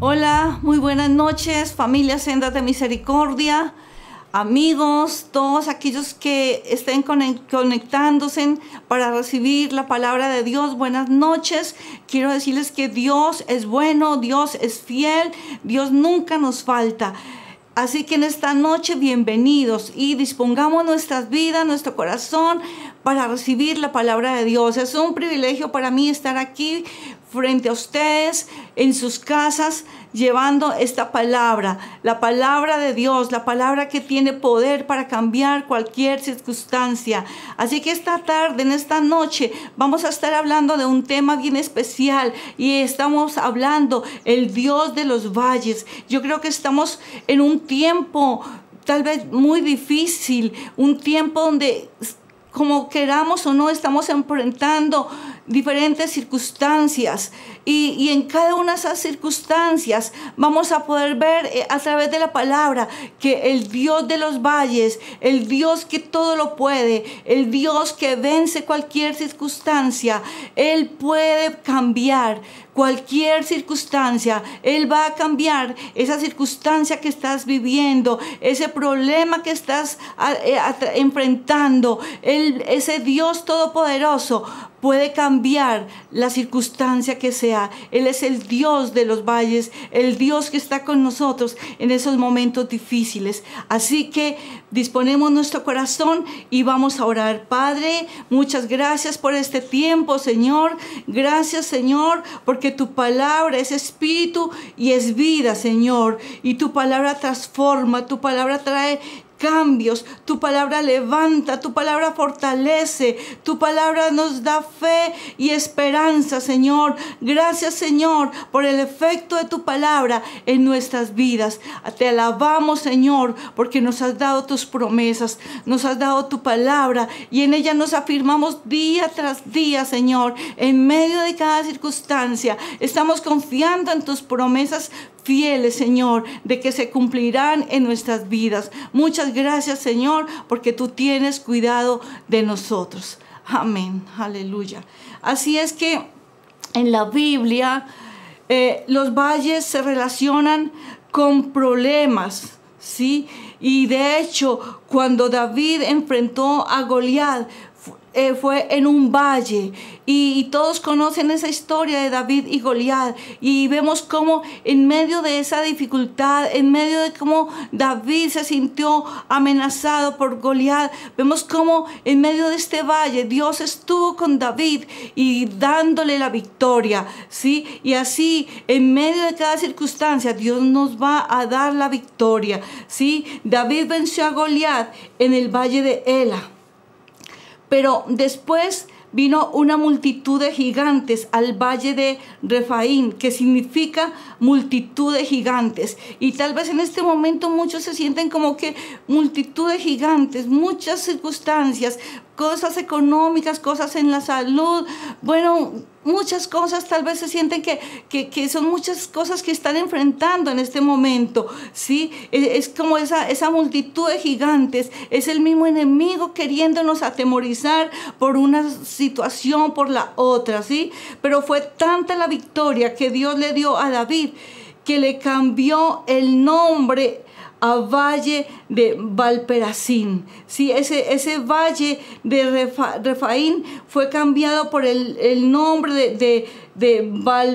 Hola, muy buenas noches, familia Sendas de Misericordia, amigos, todos aquellos que estén conectándose para recibir la palabra de Dios. Buenas noches. Quiero decirles que Dios es bueno, Dios es fiel, Dios nunca nos falta. Así que en esta noche, bienvenidos y dispongamos nuestras vidas, nuestro corazón para recibir la palabra de Dios. Es un privilegio para mí estar aquí frente a ustedes en sus casas llevando esta palabra, la palabra de Dios, la palabra que tiene poder para cambiar cualquier circunstancia. Así que esta tarde, en esta noche, vamos a estar hablando de un tema bien especial y estamos hablando el Dios de los valles. Yo creo que estamos en un tiempo tal vez muy difícil, un tiempo donde, como queramos o no, estamos enfrentando diferentes circunstancias y en cada una de esas circunstancias vamos a poder ver a través de la palabra que el Dios de los valles, el Dios que todo lo puede, el Dios que vence cualquier circunstancia, Él puede cambiar cualquier circunstancia. Él va a cambiar esa circunstancia que estás viviendo, ese problema que estás enfrentando. Ese Dios todopoderoso puede cambiar la circunstancia que sea. Él es el Dios de los valles, el Dios que está con nosotros en esos momentos difíciles. Así que disponemos nuestro corazón y vamos a orar. Padre, muchas gracias por este tiempo, Señor. Gracias, Señor, porque tu palabra es espíritu y es vida, Señor. Y tu palabra transforma, tu palabra trae cambios, tu palabra levanta, tu palabra fortalece, tu palabra nos da fe y esperanza, Señor. Gracias, Señor, por el efecto de tu palabra en nuestras vidas. Te alabamos, Señor, porque nos has dado tus promesas, nos has dado tu palabra y en ella nos afirmamos día tras día, Señor. En medio de cada circunstancia estamos confiando en tus promesas fieles, Señor, de que se cumplirán en nuestras vidas. Muchas gracias, Señor, porque tú tienes cuidado de nosotros. Amén. Aleluya. Así es que en la Biblia los valles se relacionan con problemas, ¿sí? Y de hecho, cuando David enfrentó a Goliat, fue en un valle y todos conocen esa historia de David y Goliat y vemos cómo en medio de esa dificultad, en medio de cómo David se sintió amenazado por Goliat, vemos cómo en medio de este valle Dios estuvo con David y dándole la victoria, ¿sí? Y así en medio de cada circunstancia Dios nos va a dar la victoria, ¿sí? David venció a Goliat en el valle de Ela. Pero después vino una multitud de gigantes al valle de Refaín, que significa multitud de gigantes. Y tal vez en este momento muchos se sienten como que multitud de gigantes, muchas circunstancias, cosas económicas, cosas en la salud, bueno, muchas cosas tal vez se sienten que son muchas cosas que están enfrentando en este momento, ¿sí? Es como esa multitud de gigantes, es el mismo enemigo queriéndonos atemorizar por una situación, por la otra, ¿sí? Pero fue tanta la victoria que Dios le dio a David que le cambió el nombre a Valle de Valperasín. Sí, ese valle de Refaín fue cambiado por el nombre de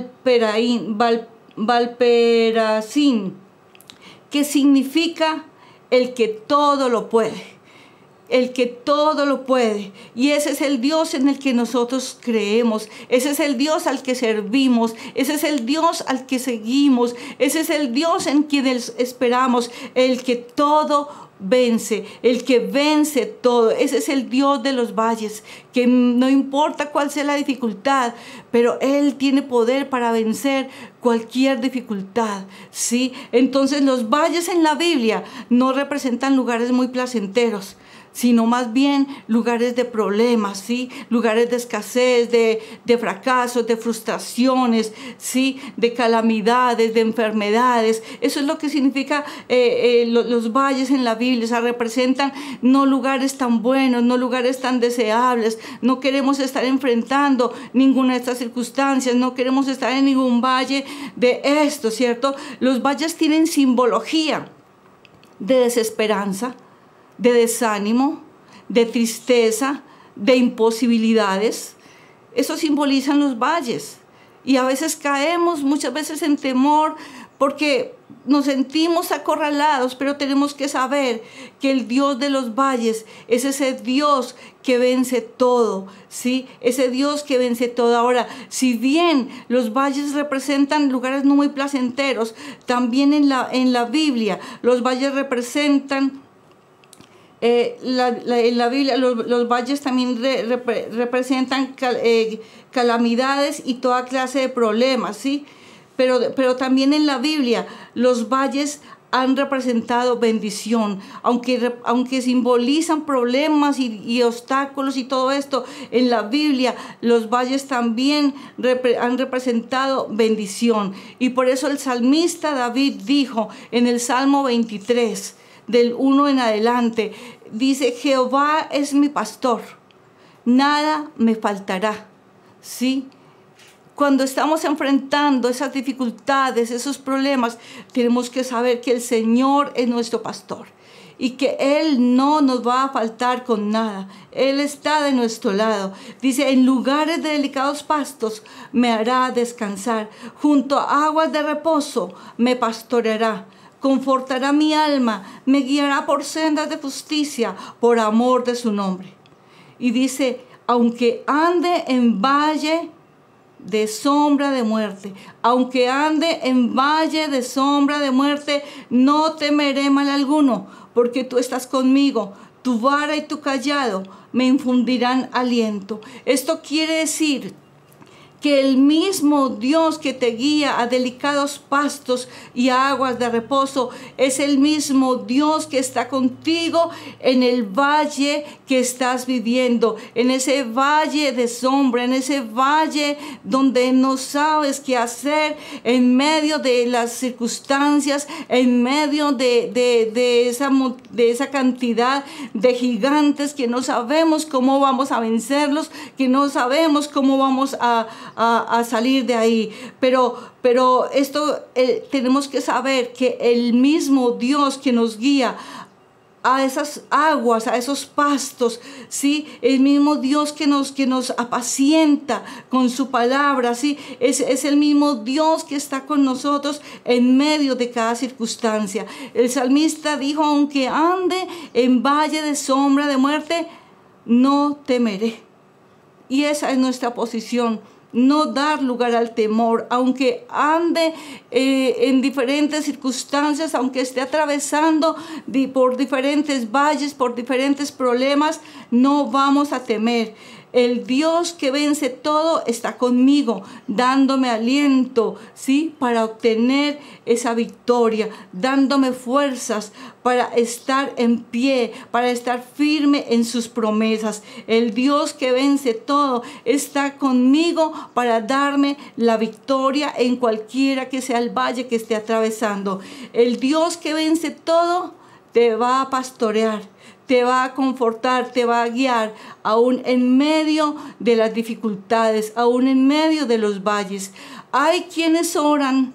Valperasín, que significa el que todo lo puede. El que todo lo puede. Y ese es el Dios en el que nosotros creemos. Ese es el Dios al que servimos. Ese es el Dios al que seguimos. Ese es el Dios en quien esperamos. El que todo vence. El que vence todo. Ese es el Dios de los valles. Que no importa cuál sea la dificultad, pero Él tiene poder para vencer cualquier dificultad, ¿sí? Entonces los valles en la Biblia no representan lugares muy placenteros, sino más bien lugares de problemas, ¿sí? Lugares de escasez, de fracasos, de frustraciones, ¿sí? De calamidades, de enfermedades. Eso es lo que significa los valles en la Biblia. O sea, representan no lugares tan buenos, no lugares tan deseables. No queremos estar enfrentando ninguna de estas circunstancias, no queremos estar en ningún valle de esto, ¿cierto? Los valles tienen simbología de desesperanza, de desánimo, de tristeza, de imposibilidades. Eso simbolizan los valles. Y a veces caemos muchas veces en temor porque nos sentimos acorralados, pero tenemos que saber que el Dios de los valles es ese Dios que vence todo, ¿sí? Ese Dios que vence todo. Ahora, si bien los valles representan lugares no muy placenteros, también en la Biblia los valles representan en la Biblia los valles también representan calamidades y toda clase de problemas, ¿sí? Pero también en la Biblia los valles han representado bendición, aunque simbolizan problemas y obstáculos y todo esto. En la Biblia los valles también han representado bendición. Y por eso el salmista David dijo en el Salmo 23, del 1 en adelante, dice: Jehová es mi pastor, nada me faltará, ¿sí? Cuando estamos enfrentando esas dificultades, esos problemas, tenemos que saber que el Señor es nuestro pastor y que Él no nos va a faltar con nada. Él está de nuestro lado. Dice: en lugares de delicados pastos me hará descansar, junto a aguas de reposo me pastoreará. Confortará mi alma, me guiará por sendas de justicia, por amor de su nombre. Y dice: aunque ande en valle de sombra de muerte, aunque ande en valle de sombra de muerte, no temeré mal alguno, porque tú estás conmigo. Tu vara y tu cayado me infundirán aliento. Esto quiere decir que el mismo Dios que te guía a delicados pastos y a aguas de reposo es el mismo Dios que está contigo en el valle que estás viviendo, en ese valle de sombra, en ese valle donde no sabes qué hacer, en medio de las circunstancias, en medio de esa cantidad de gigantes que no sabemos cómo vamos a vencerlos, que no sabemos cómo vamos a salir de ahí. Pero esto tenemos que saber que el mismo Dios que nos guía a esas aguas, a esos pastos, ¿sí? El mismo Dios que nos apacienta con su palabra, ¿sí? Es el mismo Dios que está con nosotros en medio de cada circunstancia. El salmista dijo: aunque ande en valle de sombra de muerte, no temeré. Y esa es nuestra posición. No dar lugar al temor, aunque ande en diferentes circunstancias, aunque esté atravesando por diferentes valles, por diferentes problemas, no vamos a temer. El Dios que vence todo está conmigo, dándome aliento, ¿sí? Para obtener esa victoria, dándome fuerzas para estar en pie, para estar firme en sus promesas. El Dios que vence todo está conmigo para darme la victoria en cualquiera que sea el valle que esté atravesando. El Dios que vence todo te va a pastorear, te va a confortar, te va a guiar, aún en medio de las dificultades, aún en medio de los valles. Hay quienes oran: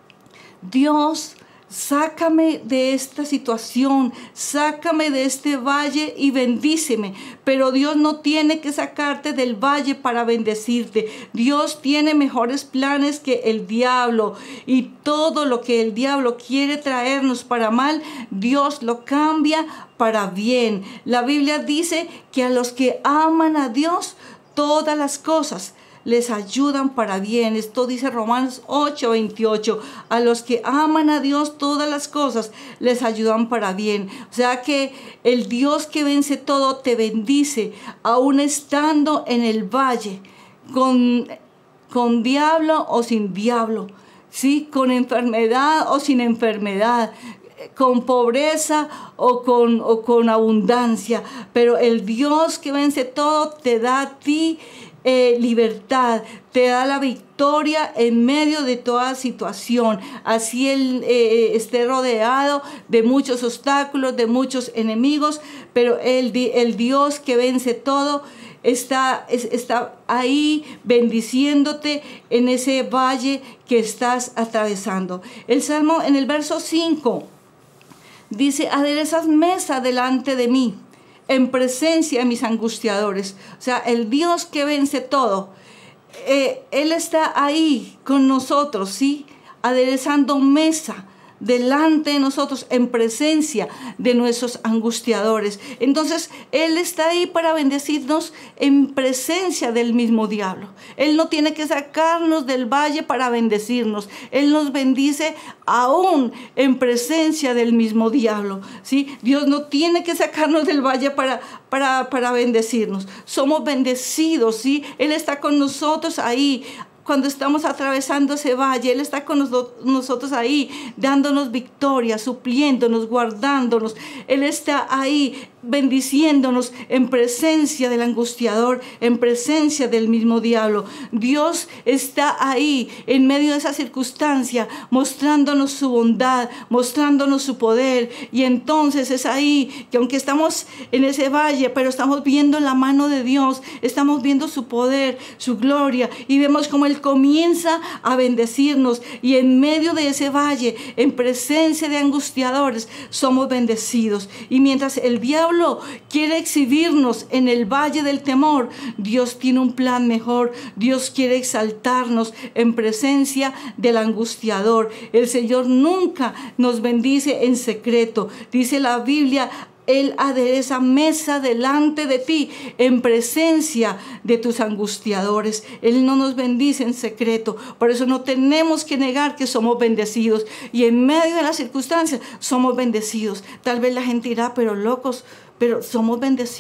Dios, sácame de esta situación, sácame de este valle y bendíceme. Pero Dios no tiene que sacarte del valle para bendecirte. Dios tiene mejores planes que el diablo, y todo lo que el diablo quiere traernos para mal, Dios lo cambia para bien. La Biblia dice que a los que aman a Dios, todas las cosas les ayudan para bien. Esto dice Romanos 8:28. A los que aman a Dios, todas las cosas les ayudan para bien. O sea que el Dios que vence todo te bendice, aún estando en el valle, con diablo o sin diablo, ¿sí? Con enfermedad o sin enfermedad. con pobreza o con abundancia, pero el Dios que vence todo te da a ti libertad, te da la victoria en medio de toda situación. Así él esté rodeado de muchos obstáculos, de muchos enemigos, pero el Dios que vence todo está ahí bendiciéndote en ese valle que estás atravesando. El Salmo en el verso 5 dice: aderezas mesa delante de mí, en presencia de mis angustiadores. O sea, el Dios que vence todo, Él está ahí con nosotros, ¿sí? Aderezando mesa delante de nosotros, en presencia de nuestros angustiadores. Entonces Él está ahí para bendecirnos en presencia del mismo diablo. Él no tiene que sacarnos del valle para bendecirnos. Él nos bendice aún en presencia del mismo diablo, ¿sí? Dios no tiene que sacarnos del valle para bendecirnos. Somos bendecidos, ¿sí? Él está con nosotros ahí. Cuando estamos atravesando ese valle, Él está con nosotros ahí, dándonos victoria, supliéndonos, guardándonos. Él está ahí bendiciéndonos en presencia del angustiador, en presencia del mismo diablo. Dios está ahí en medio de esa circunstancia, mostrándonos su bondad, mostrándonos su poder. Y entonces es ahí que, aunque estamos en ese valle, pero estamos viendo la mano de Dios, estamos viendo su poder, su gloria, y vemos cómo Él comienza a bendecirnos. Y en medio de ese valle, en presencia de angustiadores, somos bendecidos. Y mientras el diablo quiere exhibirnos en el valle del temor, Dios tiene un plan mejor. Dios quiere exaltarnos en presencia del angustiador. El Señor nunca nos bendice en secreto. Dice la Biblia: Él adereza mesa delante de ti en presencia de tus angustiadores. Él no nos bendice en secreto. Por eso no tenemos que negar que somos bendecidos. Y en medio de las circunstancias somos bendecidos. Tal vez la gente dirá: pero locos. Pero somos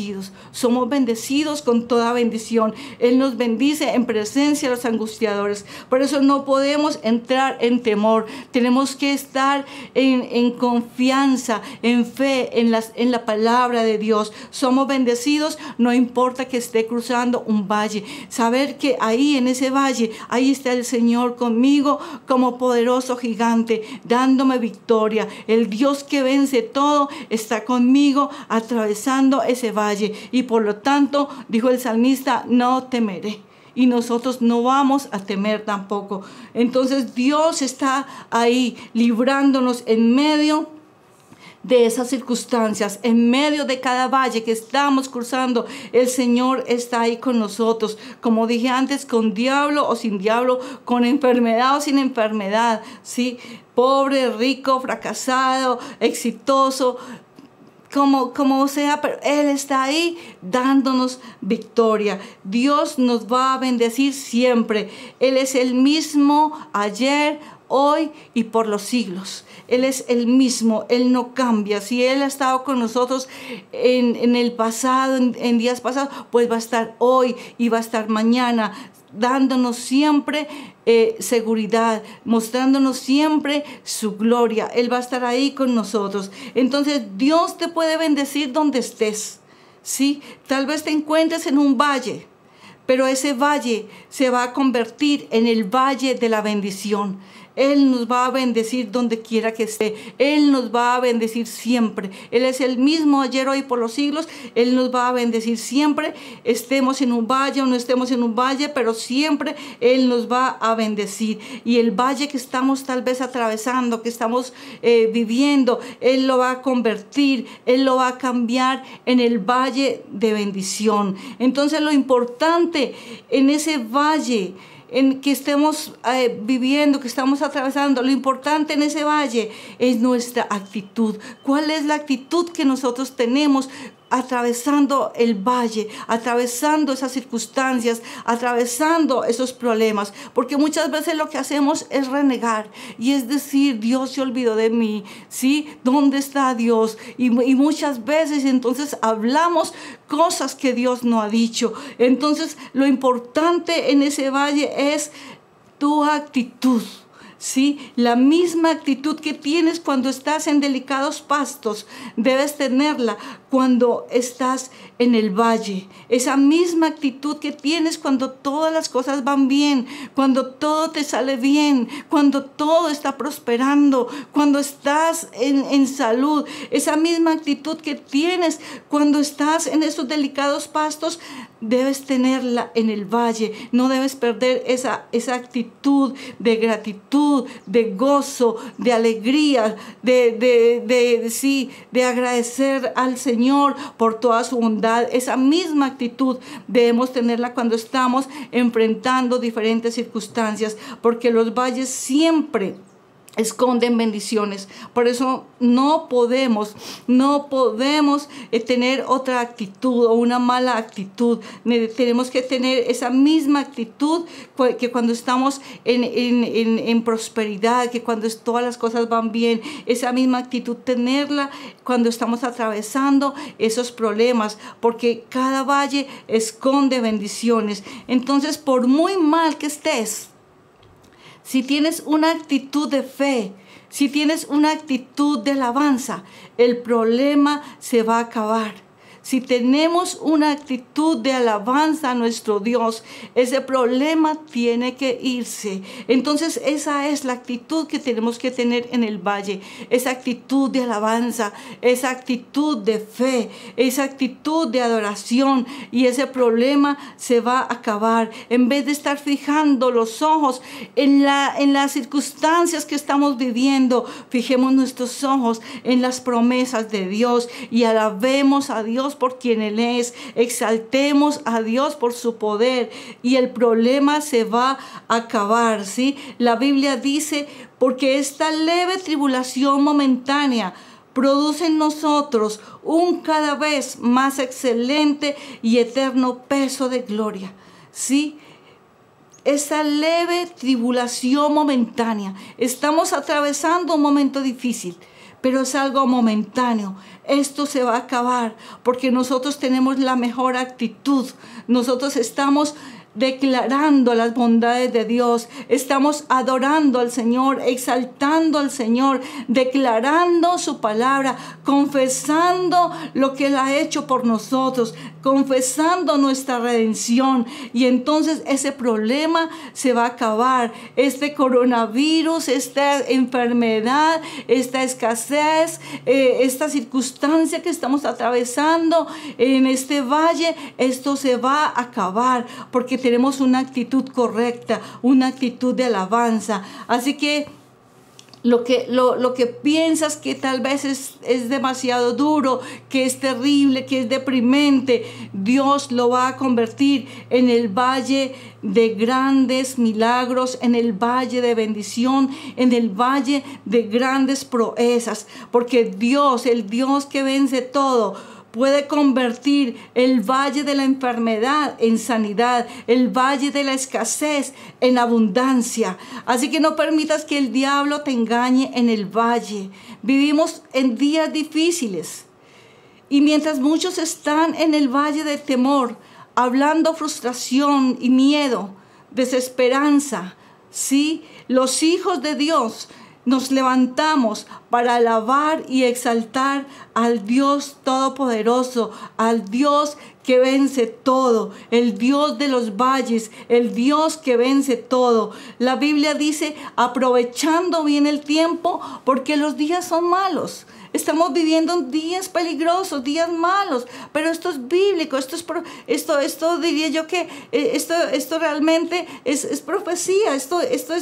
bendecidos con toda bendición. Él nos bendice en presencia de los angustiadores. Por eso no podemos entrar en temor. Tenemos que estar en confianza, en fe, en la palabra de Dios. Somos bendecidos, no importa que esté cruzando un valle. Saber que ahí en ese valle, ahí está el Señor conmigo como poderoso gigante, dándome victoria. El Dios que vence todo está conmigo atravesando ese valle, y por lo tanto, dijo el salmista, no temeré. Y nosotros no vamos a temer tampoco. Entonces Dios está ahí librándonos en medio de esas circunstancias, en medio de cada valle que estamos cruzando. El Señor está ahí con nosotros, como dije antes, con diablo o sin diablo, con enfermedad o sin enfermedad, ¿sí? Pobre, rico, fracasado, exitoso, como sea, pero Él está ahí dándonos victoria. Dios nos va a bendecir siempre. Él es el mismo ayer, hoy y por los siglos. Él es el mismo, Él no cambia. Si Él ha estado con nosotros en el pasado, en días pasados, pues va a estar hoy y va a estar mañana, dándonos siempre seguridad, mostrándonos siempre su gloria. Él va a estar ahí con nosotros. Entonces Dios te puede bendecir donde estés, ¿sí? Tal vez te encuentres en un valle, pero ese valle se va a convertir en el valle de la bendición. Él nos va a bendecir donde quiera que esté. Él nos va a bendecir siempre. Él es el mismo ayer, hoy, por los siglos. Él nos va a bendecir siempre. Estemos en un valle o no estemos en un valle, pero siempre Él nos va a bendecir. Y el valle que estamos tal vez atravesando, que estamos viviendo, Él lo va a convertir, Él lo va a cambiar en el valle de bendición. Entonces lo importante en ese valle en que estemos viviendo, que estamos atravesando, lo importante en ese valle es nuestra actitud. ¿Cuál es la actitud que nosotros tenemos atravesando el valle, atravesando esas circunstancias, atravesando esos problemas? Porque muchas veces lo que hacemos es renegar y es decir: Dios se olvidó de mí, ¿sí? ¿Dónde está Dios? Y muchas veces entonces hablamos cosas que Dios no ha dicho. Entonces lo importante en ese valle es tu actitud. ¿sí? La misma actitud que tienes cuando estás en delicados pastos, debes tenerla cuando estás en el valle. Esa misma actitud que tienes cuando todas las cosas van bien, cuando todo te sale bien, cuando todo está prosperando, cuando estás en salud. Esa misma actitud que tienes cuando estás en esos delicados pastos, debes tenerla en el valle. No debes perder esa actitud de gratitud, de gozo, de alegría, de agradecer al Señor por toda su bondad. Esa misma actitud debemos tenerla cuando estamos enfrentando diferentes circunstancias, porque los valles siempre esconden bendiciones. Por eso no podemos tener otra actitud o una mala actitud. Tenemos que tener esa misma actitud que cuando estamos en prosperidad, que cuando todas las cosas van bien, esa misma actitud tenerla cuando estamos atravesando esos problemas, porque cada valle esconde bendiciones. Entonces, por muy mal que estés, si tienes una actitud de fe, si tienes una actitud de alabanza, el problema se va a acabar. Si tenemos una actitud de alabanza a nuestro Dios, ese problema tiene que irse. Entonces esa es la actitud que tenemos que tener en el valle. Esa actitud de alabanza, esa actitud de fe, esa actitud de adoración, y ese problema se va a acabar. En vez de estar fijando los ojos en las circunstancias que estamos viviendo, fijemos nuestros ojos en las promesas de Dios y alabemos a Dios por quien Él es, exaltemos a Dios por su poder y el problema se va a acabar, ¿sí? La Biblia dice, porque esta leve tribulación momentánea produce en nosotros un cada vez más excelente y eterno peso de gloria, ¿sí? Esa leve tribulación momentánea, estamos atravesando un momento difícil, pero es algo momentáneo. Esto se va a acabar porque nosotros tenemos la mejor actitud. Nosotros estamos declarando las bondades de Dios, estamos adorando al Señor, exaltando al Señor, declarando su palabra, confesando lo que Él ha hecho por nosotros, confesando nuestra redención, y entonces ese problema se va a acabar. Este coronavirus, esta enfermedad, esta escasez, esta circunstancia que estamos atravesando en este valle, esto se va a acabar porque tenemos una actitud correcta, una actitud de alabanza. Así que lo que piensas que tal vez es demasiado duro, que es terrible, que es deprimente, Dios lo va a convertir en el valle de grandes milagros, en el valle de bendición, en el valle de grandes proezas, porque Dios, el Dios que vence todo, puede convertir el valle de la enfermedad en sanidad, el valle de la escasez en abundancia. Así que no permitas que el diablo te engañe en el valle. Vivimos en días difíciles. Y mientras muchos están en el valle de temor, hablando frustración y miedo, desesperanza, ¿sí? Los hijos de Dios nos levantamos para alabar y exaltar al Dios Todopoderoso, al Dios que vence todo, el Dios de los valles, el Dios que vence todo. La Biblia dice, aprovechando bien el tiempo, porque los días son malos. Estamos viviendo días peligrosos, días malos, pero esto es bíblico, esto diría yo que esto realmente es profecía, esto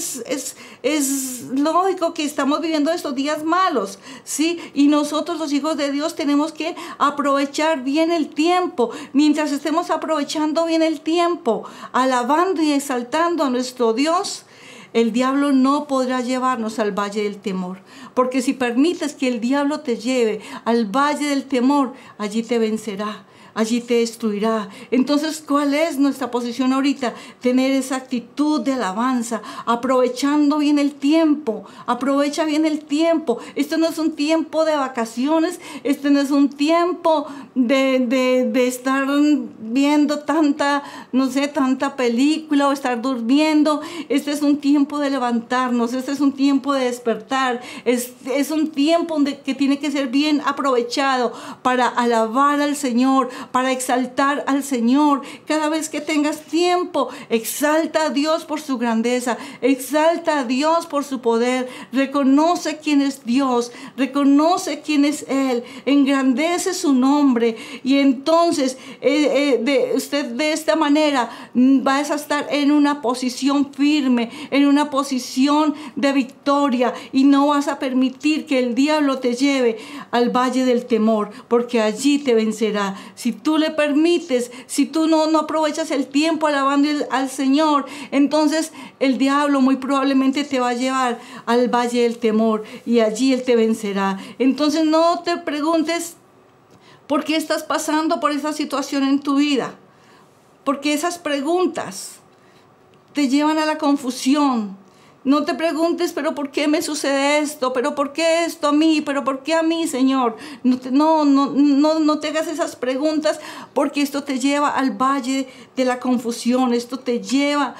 es lógico que estamos viviendo estos días malos, ¿sí? Y nosotros los hijos de Dios tenemos que aprovechar bien el tiempo. Mientras estemos aprovechando bien el tiempo, alabando y exaltando a nuestro Dios, el diablo no podrá llevarnos al valle del temor, porque si permites que el diablo te lleve al valle del temor, allí te vencerá. allí te destruirá. Entonces, ¿cuál es nuestra posición ahorita? Tener esa actitud de alabanza, aprovechando bien el tiempo. Aprovecha bien el tiempo. Esto no es un tiempo de vacaciones, este no es un tiempo de estar viendo tanta película o estar durmiendo. Este es un tiempo de levantarnos, este es un tiempo de despertar, es un tiempo que tiene que ser bien aprovechado para alabar al Señor, para exaltar al Señor. Cada vez que tengas tiempo, exalta a Dios por su grandeza, exalta a Dios por su poder, reconoce quién es Dios, reconoce quién es Él, engrandece su nombre, y entonces usted de esta manera vas a estar en una posición firme, en una posición de victoria, y no vas a permitir que el diablo te lleve al valle del temor, porque allí te vencerá. Si tú le permites, si tú no aprovechas el tiempo alabando al Señor, entonces el diablo muy probablemente te va a llevar al valle del temor, y allí él te vencerá. Entonces no te preguntes por qué estás pasando por esa situación en tu vida, porque esas preguntas te llevan a la confusión. No te preguntes, pero ¿por qué me sucede esto? ¿Pero por qué esto a mí? ¿Pero por qué a mí, Señor? No te hagas esas preguntas, porque esto te lleva al valle de la confusión. Esto te lleva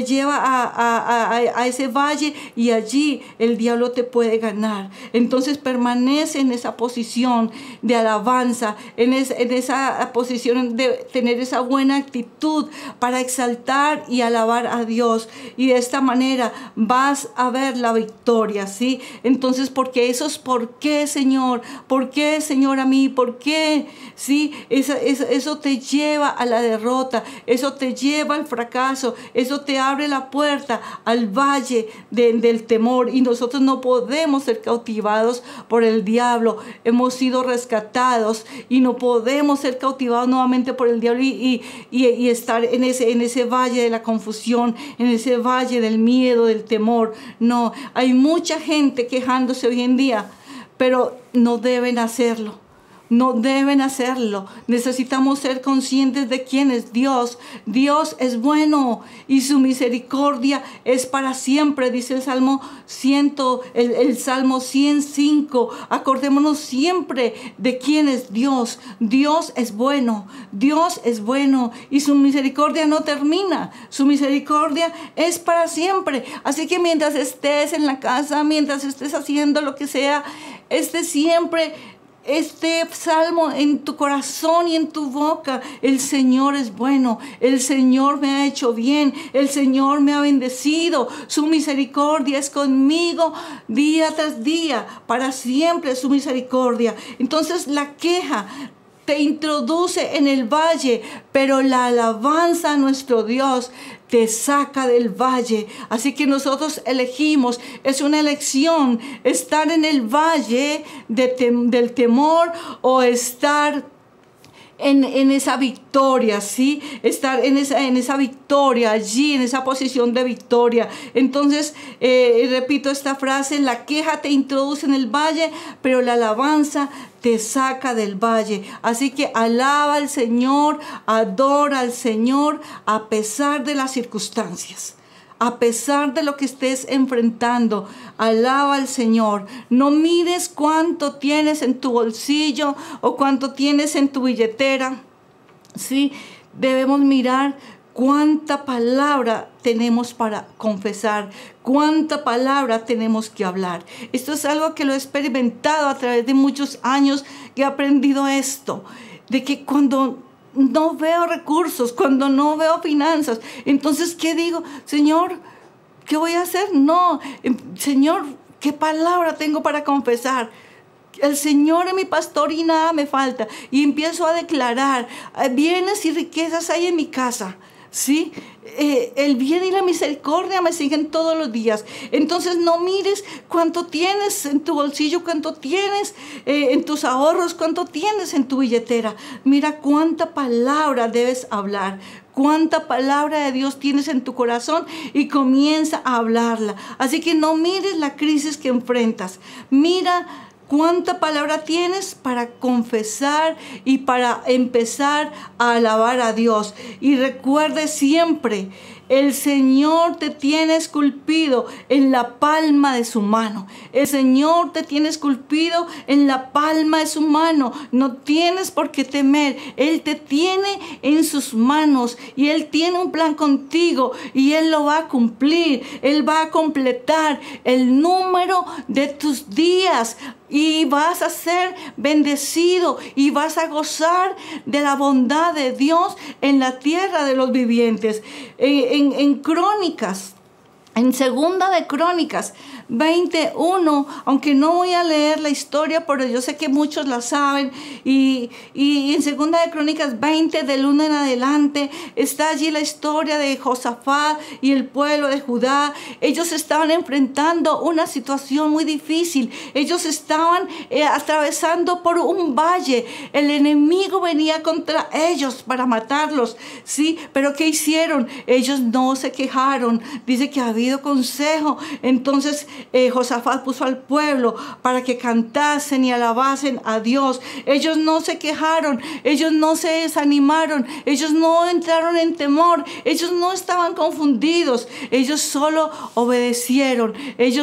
a ese valle, y allí el diablo te puede ganar. Entonces permanece en esa posición de alabanza, en esa posición de tener esa buena actitud para exaltar y alabar a Dios. Y de esta manera vas a ver la victoria, ¿sí? Entonces, porque esos ¿por qué, Señor? ¿Por qué, Señor, a mí? ¿Por qué? ¿Sí? Eso te lleva a la derrota, eso te lleva al fracaso, eso te abre la puerta al valle del temor, y nosotros no podemos ser cautivados por el diablo. Hemos sido rescatados y no podemos ser cautivados nuevamente por el diablo y estar en ese valle de la confusión, en ese valle del miedo, del temor. No, hay mucha gente quejándose hoy en día, pero no deben hacerlo. No deben hacerlo. Necesitamos ser conscientes de quién es Dios. Dios es bueno y su misericordia es para siempre, dice el Salmo 105. Acordémonos siempre de quién es Dios. Dios es bueno. Dios es bueno y su misericordia no termina. Su misericordia es para siempre. Así que mientras estés en la casa, mientras estés haciendo lo que sea, siempre este salmo en tu corazón y en tu boca: el Señor es bueno, el Señor me ha hecho bien, el Señor me ha bendecido, su misericordia es conmigo día tras día, para siempre su misericordia. Entonces la queja te introduce en el valle, pero la alabanza a nuestro Dios te saca del valle. Así que nosotros elegimos, es una elección, estar en el valle del temor o estar en esa victoria, ¿sí? Estar en esa victoria, allí, en esa posición de victoria. Entonces, repito esta frase: la queja te introduce en el valle, pero la alabanza te saca del valle. Así que alaba al Señor, adora al Señor a pesar de las circunstancias. A pesar de lo que estés enfrentando, alaba al Señor. No mires cuánto tienes en tu bolsillo o cuánto tienes en tu billetera. Sí, debemos mirar cuánta palabra tenemos para confesar, cuánta palabra tenemos que hablar. Esto es algo que lo he experimentado a través de muchos años, que he aprendido esto, de que cuando no veo recursos, cuando no veo finanzas, entonces, ¿qué digo? Señor, ¿qué voy a hacer? No, Señor, ¿qué palabra tengo para confesar? El Señor es mi pastor y nada me falta. Y empiezo a declarar: bienes y riquezas hay en mi casa, ¿sí? El bien y la misericordia me siguen todos los días. Entonces no mires cuánto tienes en tu bolsillo, cuánto tienes en tus ahorros, cuánto tienes en tu billetera. Mira cuánta palabra debes hablar, cuánta palabra de Dios tienes en tu corazón, y comienza a hablarla. Así que no mires la crisis que enfrentas, mira ¿Cuánta palabra tienes para confesar y para empezar a alabar a Dios? Y recuerde siempre, el Señor te tiene esculpido en la palma de su mano. El Señor te tiene esculpido en la palma de su mano. No tienes por qué temer. Él te tiene en sus manos y Él tiene un plan contigo y Él lo va a cumplir. Él va a completar el número de tus días. Y vas a ser bendecido y vas a gozar de la bondad de Dios en la tierra de los vivientes. En Crónicas, en Segunda de Crónicas 21, aunque no voy a leer la historia, pero yo sé que muchos la saben, y en Segunda de Crónicas 20, del 1 en adelante, está allí la historia de Josafat y el pueblo de Judá. Ellos estaban enfrentando una situación muy difícil. Ellos estaban atravesando por un valle. El enemigo venía contra ellos para matarlos, ¿sí? Pero ¿qué hicieron? Ellos no se quejaron. Dice que ha habido consejo. Entonces Josafat puso al pueblo para que cantasen y alabasen a Dios. Ellos no se quejaron, ellos no se desanimaron, ellos no entraron en temor, ellos no estaban confundidos, ellos solo obedecieron,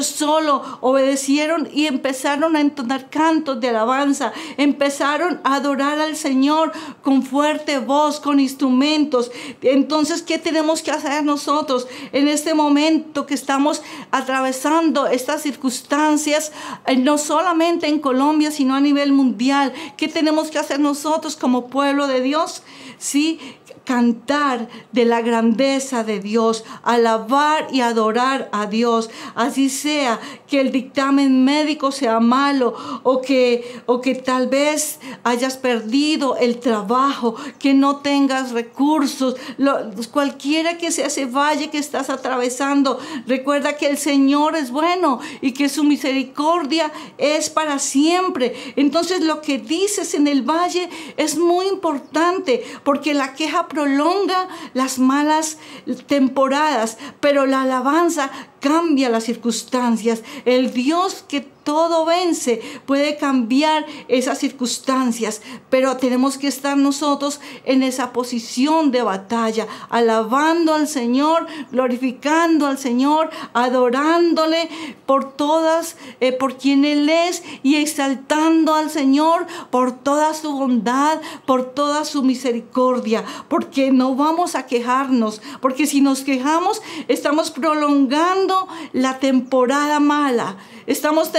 y empezaron a entonar cantos de alabanza, empezaron a adorar al Señor con fuerte voz, con instrumentos. Entonces, ¿qué tenemos que hacer nosotros en este momento que estamos atravesando estas circunstancias, no solamente en Colombia, sino a nivel mundial? ¿Qué tenemos que hacer nosotros como pueblo de Dios? Sí, cantar de la grandeza de Dios, alabar y adorar a Dios. Así sea que el dictamen médico sea malo, o que tal vez hayas perdido el trabajo, que no tengas recursos, cualquiera que sea ese valle que estás atravesando, recuerda que el Señor es bueno y que su misericordia es para siempre. Entonces, lo que dices en el valle es muy importante, porque la queja prolonga las malas temporadas, pero la alabanza cambia las circunstancias. El Dios que todo vence puede cambiar esas circunstancias, pero tenemos que estar nosotros en esa posición de batalla, alabando al Señor, glorificando al Señor, adorándole por todas, por quien Él es, y exaltando al Señor por toda su bondad, por toda su misericordia, porque no vamos a quejarnos, porque si nos quejamos estamos prolongando la temporada mala. Estamos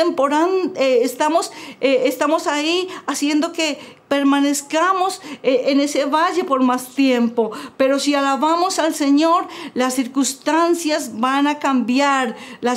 ahí haciendo que permanezcamos en ese valle por más tiempo. Pero si alabamos al Señor, las circunstancias van a cambiar.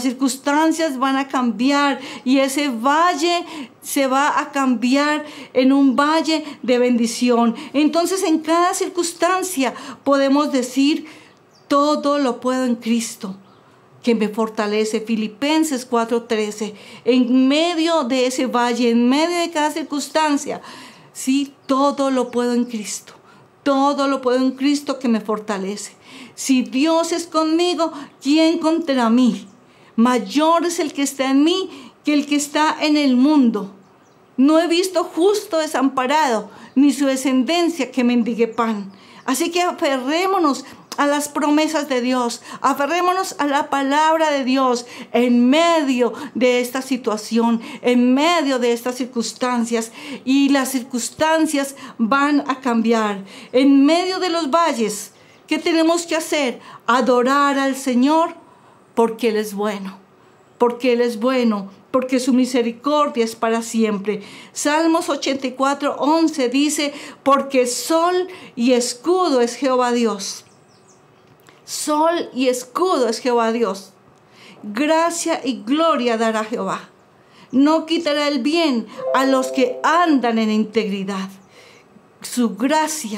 Y ese valle se va a cambiar en un valle de bendición. Entonces, en cada circunstancia podemos decir: todo lo puedo en Cristo que me fortalece. Filipenses 4:13. En medio de ese valle, en medio de cada circunstancia, sí, todo lo puedo en Cristo. Todo lo puedo en Cristo que me fortalece. Si Dios es conmigo, ¿quién contra mí? Mayor es el que está en mí que el que está en el mundo. No he visto justo desamparado, ni su descendencia que mendigue pan. Así que aferrémonos a las promesas de Dios, aferrémonos a la palabra de Dios en medio de esta situación, en medio de estas circunstancias, y las circunstancias van a cambiar. En medio de los valles, ¿qué tenemos que hacer? Adorar al Señor, porque Él es bueno, porque su misericordia es para siempre. Salmos 84:11 dice: porque sol y escudo es Jehová Dios. Sol y escudo es Jehová Dios. Gracia y gloria dará Jehová. No quitará el bien a los que andan en integridad. Su gracia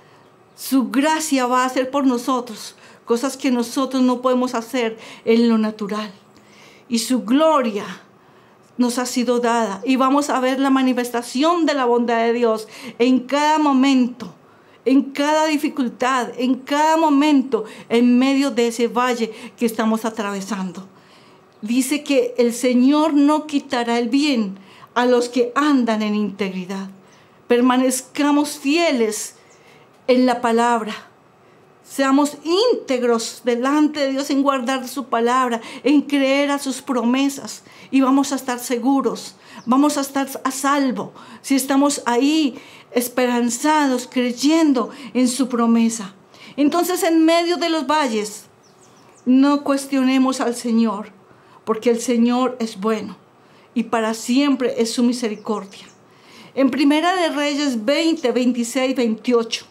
va a hacer por nosotros cosas que nosotros no podemos hacer en lo natural. Y su gloria nos ha sido dada. Y vamos a ver la manifestación de la bondad de Dios en cada momento, en cada dificultad, en cada momento, en medio de ese valle que estamos atravesando. Dice que el Señor no quitará el bien a los que andan en integridad. Permanezcamos fieles en la palabra. Seamos íntegros delante de Dios en guardar su palabra, en creer a sus promesas. Y vamos a estar seguros, vamos a estar a salvo si estamos ahí esperanzados, creyendo en su promesa. Entonces, en medio de los valles, no cuestionemos al Señor, porque el Señor es bueno y para siempre es su misericordia. En Primera de Reyes 20, 26, 28,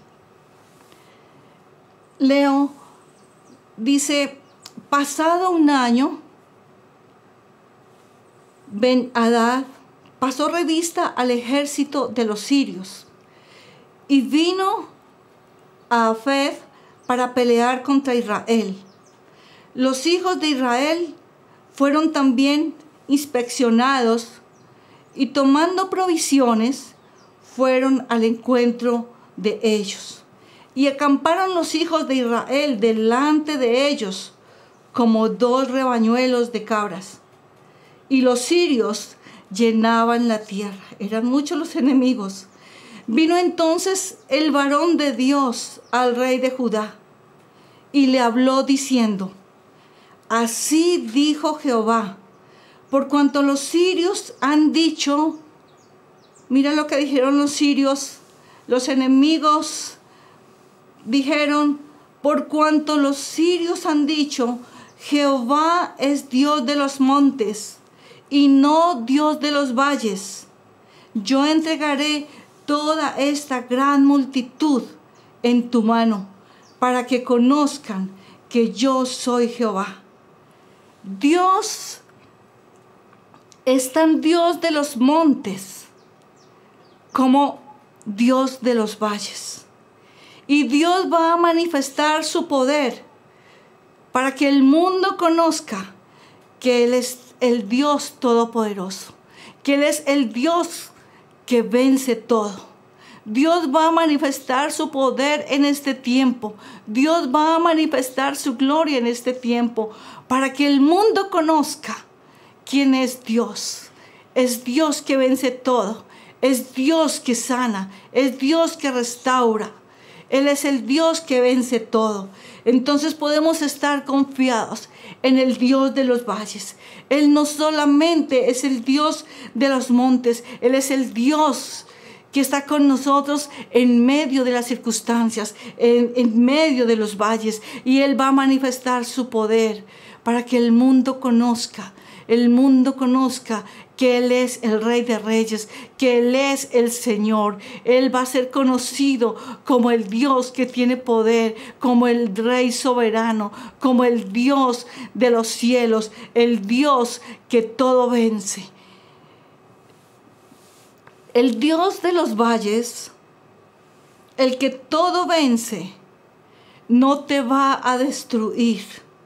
leo, dice: pasado un año, Ben-Hadad pasó revista al ejército de los sirios y vino a Afed para pelear contra Israel. Los hijos de Israel fueron también inspeccionados y tomando provisiones fueron al encuentro de ellos. Y acamparon los hijos de Israel delante de ellos como 2 rebañuelos de cabras. Y los sirios llenaban la tierra. Eran muchos los enemigos. Vino entonces el varón de Dios al rey de Judá y le habló diciendo: así dijo Jehová, por cuanto los sirios han dicho, mira lo que dijeron los sirios, los enemigos dijeron, por cuanto los sirios han dicho, Jehová es Dios de los montes y no Dios de los valles. Yo entregaré toda esta gran multitud en tu mano, para que conozcan que yo soy Jehová. Dios es tan Dios de los montes como Dios de los valles. Y Dios va a manifestar su poder para que el mundo conozca que Él es el Dios todopoderoso, que Él es el Dios que vence todo. Dios va a manifestar su poder en este tiempo. Dios va a manifestar su gloria en este tiempo para que el mundo conozca quién es Dios. Es Dios que vence todo. Es Dios que sana. Es Dios que restaura. Él es el Dios que vence todo. Entonces podemos estar confiados en el Dios de los valles. Él no solamente es el Dios de los montes, Él es el Dios que está con nosotros en medio de las circunstancias, en medio de los valles. Y Él va a manifestar su poder para que el mundo conozca que Él es el Rey de Reyes, que Él es el Señor. Él va a ser conocido como el Dios que tiene poder, como el Rey soberano, como el Dios de los cielos, el Dios que todo vence. El Dios de los valles, el que todo vence, no te va a destruir.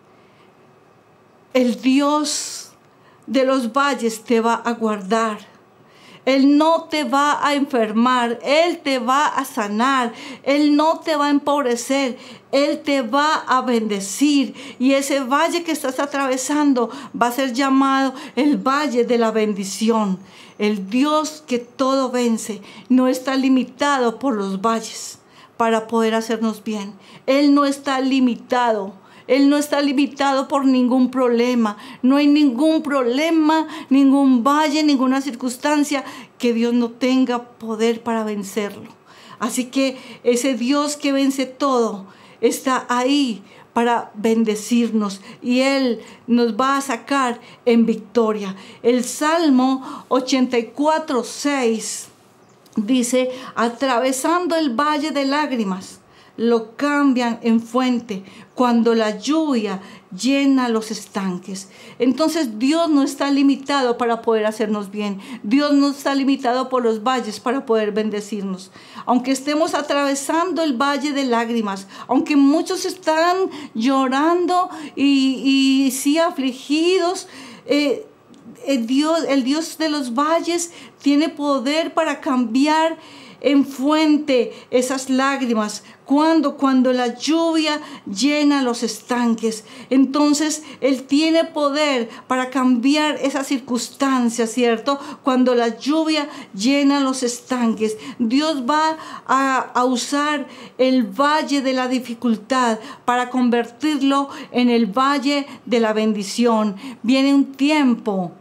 El Dios de los valles te va a guardar. Él no te va a enfermar, Él te va a sanar, Él no te va a empobrecer, Él te va a bendecir. Y ese valle que estás atravesando va a ser llamado el valle de la bendición. El Dios que todo vence no está limitado por los valles para poder hacernos bien. Él no está limitado. Él no está limitado por ningún problema. No hay ningún problema, ningún valle, ninguna circunstancia que Dios no tenga poder para vencerlo. Así que ese Dios que vence todo está ahí para bendecirnos y Él nos va a sacar en victoria. El Salmo 84:6 dice: atravesando el valle de lágrimas, lo cambian en fuente cuando la lluvia llena los estanques. Entonces Dios no está limitado para poder hacernos bien. Dios no está limitado por los valles para poder bendecirnos. Aunque estemos atravesando el valle de lágrimas, aunque muchos están llorando y sí afligidos, el Dios de los valles tiene poder para cambiar en fuente esas lágrimas. Cuando la lluvia llena los estanques, entonces Él tiene poder para cambiar esas circunstancias, ¿cierto? Cuando la lluvia llena los estanques, Dios va a usar el valle de la dificultad para convertirlo en el valle de la bendición. Viene un tiempo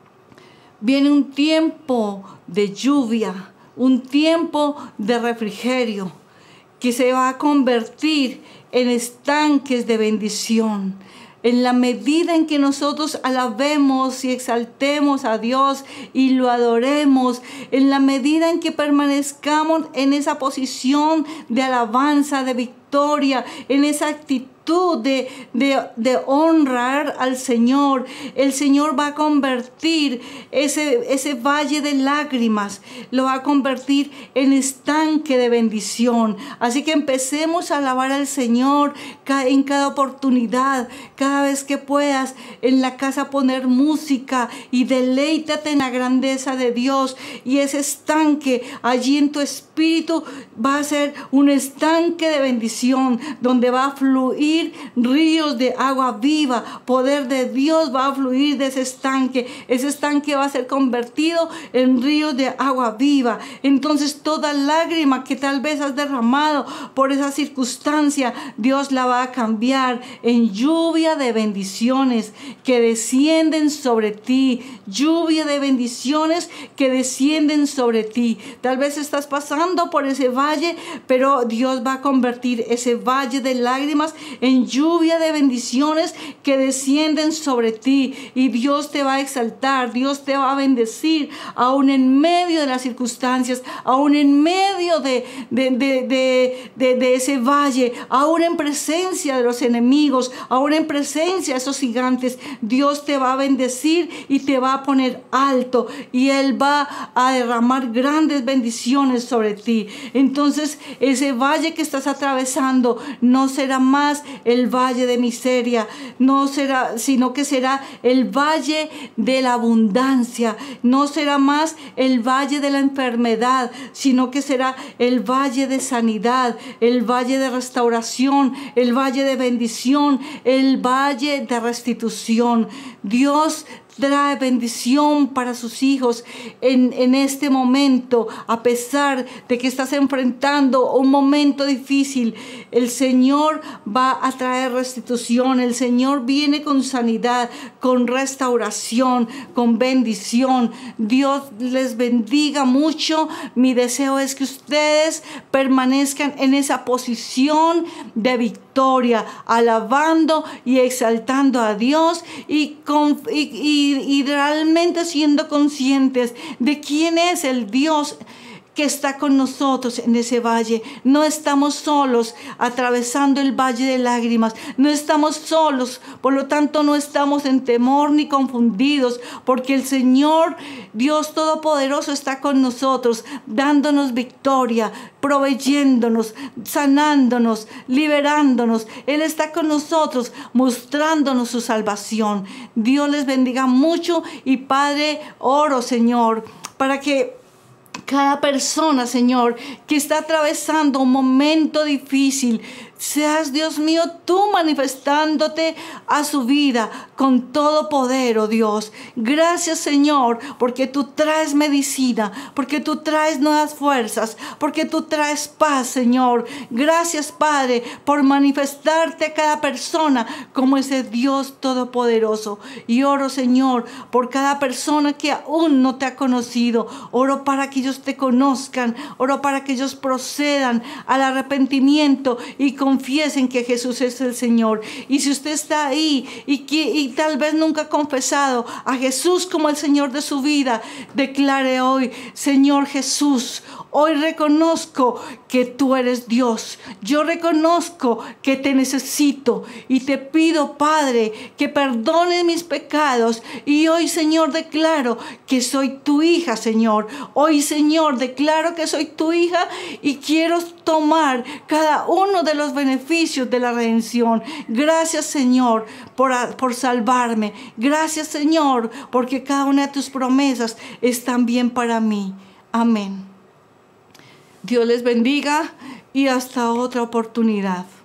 de lluvia, un tiempo de refrigerio, que se va a convertir en estanques de bendición. En la medida en que nosotros alabemos y exaltemos a Dios y lo adoremos, en la medida en que permanezcamos en esa posición de alabanza, de victoria, en esa actitud de honrar al Señor, el Señor va a convertir ese valle de lágrimas, lo va a convertir en estanque de bendición. Así que empecemos a alabar al Señor en cada oportunidad, cada vez que puedas en la casa poner música y deleítate en la grandeza de Dios, y ese estanque allí en tu espíritu va a ser un estanque de bendición donde va a fluir ríos de agua viva. Poder de Dios va a fluir de ese estanque va a ser convertido en ríos de agua viva. Entonces toda lágrima que tal vez has derramado por esa circunstancia, Dios la va a cambiar en lluvia de bendiciones que descienden sobre ti, lluvia de bendiciones que descienden sobre ti. Tal vez estás pasando por ese valle, pero Dios va a convertir ese valle de lágrimas en lluvia de bendiciones que descienden sobre ti, y Dios te va a exaltar, Dios te va a bendecir aún en medio de las circunstancias, aún en medio de ese valle, aún en presencia de los enemigos, aún en presencia de esos gigantes. Dios te va a bendecir y te va a poner alto, y Él va a derramar grandes bendiciones sobre ti. Entonces ese valle que estás atravesando no será más el valle de miseria, no será, sino que será el valle de la abundancia. No será más el valle de la enfermedad, sino que será el valle de sanidad, el valle de restauración, el valle de bendición, el valle de restitución. Dios trae bendición para sus hijos en este momento. A pesar de que estás enfrentando un momento difícil, el Señor va a traer restitución. El Señor viene con sanidad, con restauración, con bendición. Dios les bendiga mucho. Mi deseo es que ustedes permanezcan en esa posición de victoria, alabando y exaltando a Dios, y realmente siendo conscientes de quién es el Dios que está con nosotros en ese valle. No estamos solos atravesando el valle de lágrimas, no estamos solos, por lo tanto no estamos en temor ni confundidos, porque el Señor Dios Todopoderoso está con nosotros, dándonos victoria, proveyéndonos, sanándonos, liberándonos. Él está con nosotros, mostrándonos su salvación. Dios les bendiga mucho, y Padre, oro, Señor, para que cada persona, Señor, que está atravesando un momento difícil, seas, Dios mío, tú manifestándote a su vida con todo poder, oh Dios. Gracias, Señor, porque tú traes medicina, porque tú traes nuevas fuerzas, porque tú traes paz, Señor. Gracias, Padre, por manifestarte a cada persona como ese Dios todopoderoso. Y oro, Señor, por cada persona que aún no te ha conocido. Oro para que ellos te conozcan, oro para que ellos procedan al arrepentimiento y confiesen que Jesús es el Señor. Y si usted está ahí y tal vez nunca ha confesado a Jesús como el Señor de su vida, declare hoy: Señor Jesús, hoy reconozco que tú eres Dios. Yo reconozco que te necesito y te pido, Padre, que perdones mis pecados. Y hoy, Señor, declaro que soy tu hija, Señor. Hoy, Señor, declaro que soy tu hija y quiero tomar cada uno de los beneficios de la redención. Gracias, Señor, por salvarme. Gracias, Señor, porque cada una de tus promesas están bien para mí. Amén. Dios les bendiga y hasta otra oportunidad.